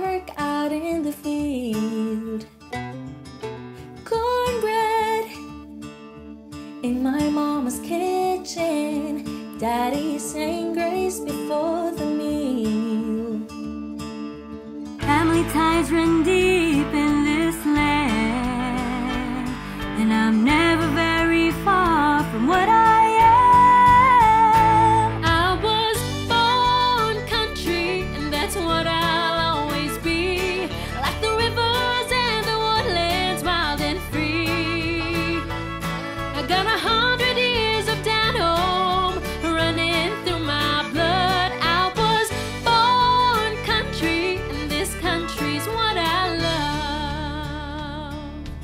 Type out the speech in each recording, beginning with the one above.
work out in the field. Cornbread in my mama's kitchen. Daddy sang grace before the meal. Family ties run deep in this land, and I'm never very far from what I am. I was born country, and that's what I'll always be. Like the rivers and the woodlands, wild and free. I got 100 years of down home running through my blood. I was born country, and this country's what I love.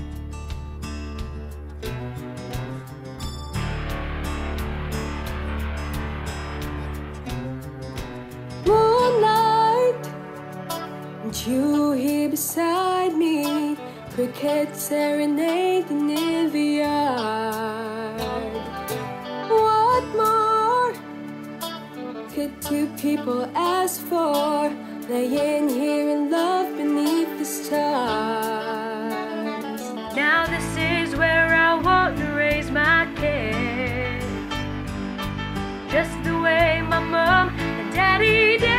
Moonlight, and you here beside me, crickets serenading in the yard. What more could two people ask for, laying here in love beneath the stars? Now this is where I want to raise my kids, just the way my mom and daddy did.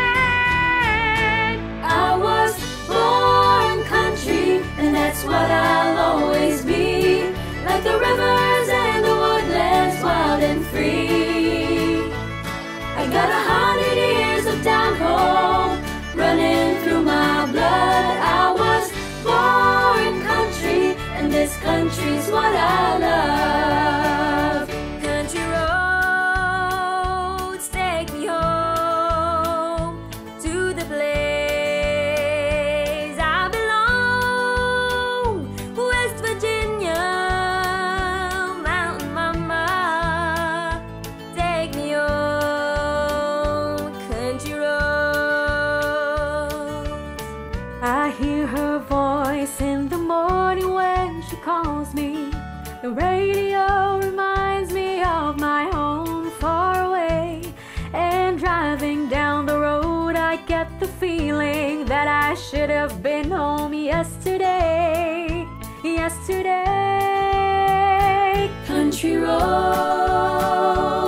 I was born country, and that's what I'll always be. Like the rivers and the woodlands, wild and free. I got 100 years of down home running through my blood. I was born country, and this country's what I love. Country roads take me home to the place I belong. West Virginia, Mountain Mama, take me home. Country roads. I hear her voice in the morning when she calls me. The radio reminds me of my home far away. And driving down the road, I get the feeling that I should have been home yesterday. Yesterday. Country road.